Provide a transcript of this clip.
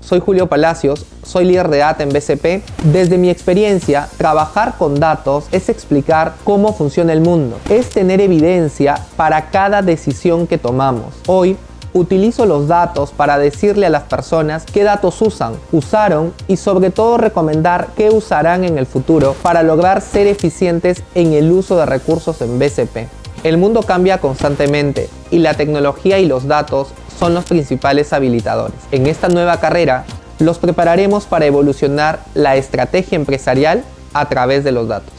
soy Julio Palacios, soy líder de data en BCP. Desde mi experiencia, trabajar con datos es explicar cómo funciona el mundo, es tener evidencia para cada decisión que tomamos. Hoy, utilizo los datos para decirle a las personas qué datos usaron y sobre todo recomendar qué usarán en el futuro para lograr ser eficientes en el uso de recursos en BCP. El mundo cambia constantemente y la tecnología y los datos son los principales habilitadores. En esta nueva carrera, los prepararemos para evolucionar la estrategia empresarial a través de los datos.